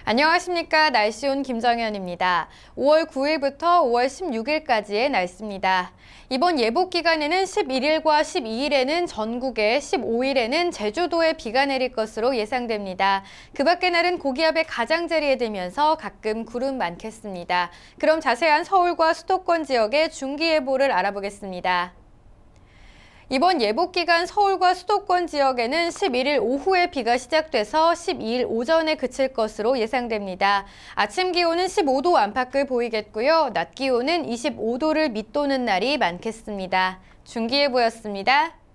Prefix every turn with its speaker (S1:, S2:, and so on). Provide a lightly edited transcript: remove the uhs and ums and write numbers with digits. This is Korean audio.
S1: 안녕하십니까. 날씨온 김정현입니다. 5월 9일부터 5월 16일까지의 날씨입니다. 이번 예보 기간에는 11일과 12일에는 전국에, 15일에는 제주도에 비가 내릴 것으로 예상됩니다. 그 밖의 날은 고기압의 가장자리에 들면서 가끔 구름 많겠습니다. 그럼 자세한 서울과 수도권 지역의 중기예보를 알아보겠습니다. 이번 예보 기간 서울과 수도권 지역에는 11일 오후에 비가 시작돼서 12일 오전에 그칠 것으로 예상됩니다. 아침 기온은 15도 안팎을 보이겠고요. 낮 기온은 25도를 밑도는 날이 많겠습니다. 중기예보였습니다.